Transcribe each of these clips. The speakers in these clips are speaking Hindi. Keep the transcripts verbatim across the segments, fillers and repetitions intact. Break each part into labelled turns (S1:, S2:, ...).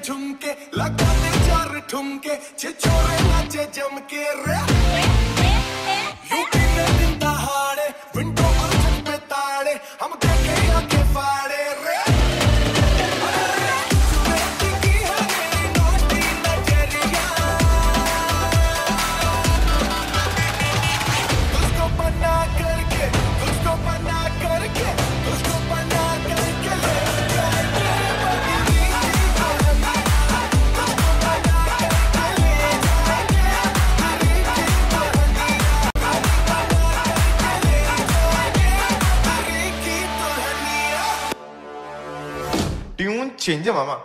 S1: ठुमके लगा दे चार ठुमके छिछोरे नाचे जम के रे यूपी में दिन दहाड़े विंडो और छत पे ताड़े हम देखे आके फाड़े रे
S2: ट्यून चेंज है मामा।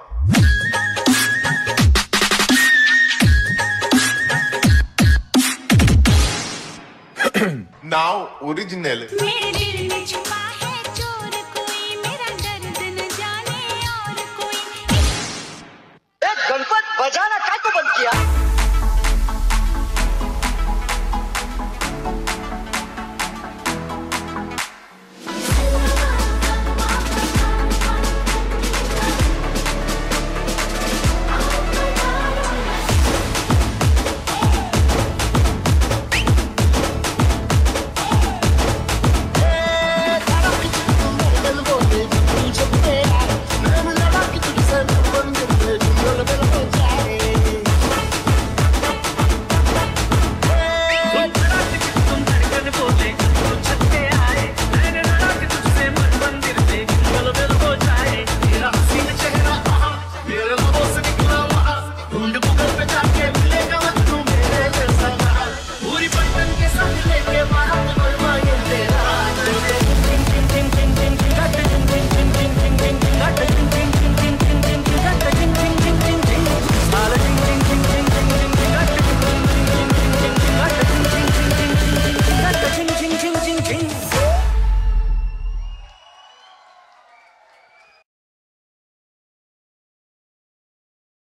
S2: Now original.